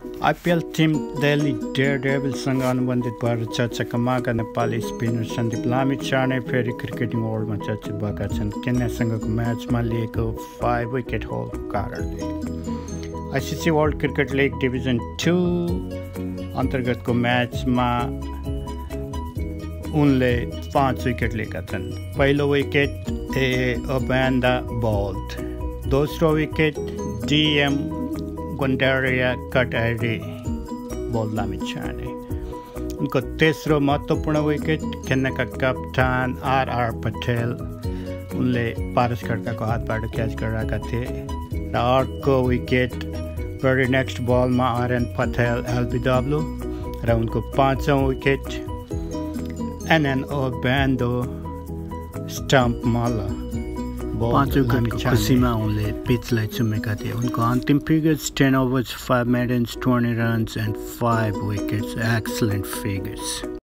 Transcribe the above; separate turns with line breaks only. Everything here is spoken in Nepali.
IPL टिम दिल्ली डेयरडेभिल्ससँग अनुबन्धित भएर चर्चाका मागा नेपाली स्पिनर सन्दीप लामिछाने फेरि क्रिकेटिङ वर्ल्डमा चर्चित भएका छन्। केन्यासँगको म्याचमा लिएको 5 विकेट होलको कारणले। ICC world cricket league division 2 अन्तर्गतको म्याचमा उनले 5 विकेट लिएका छन्। पहिलो विकेट अबान्दा बल्ड, दोस्रो विकेट DM गुन्डारिया कटारी बल लामिछाने। उनको तेस्रो महत्त्वपूर्ण विकेट केन्याका कप्तान RR पटेल, उनले पारस खड्काको हातबाट क्याच गराएका थिए। र अर्को विकेट भेरी नेक्स्ट बलमा RN पटेल LBW र उनको पाँचौँ विकेट NN ओबान्डो स्टम्पमा
पाँच विकेटको खुसीमा उनले पिचलाई चुमेका थिए। उनको अन्तिम figures 10 overs 5 maidens 20 runs and 5 wickets, excellent figures।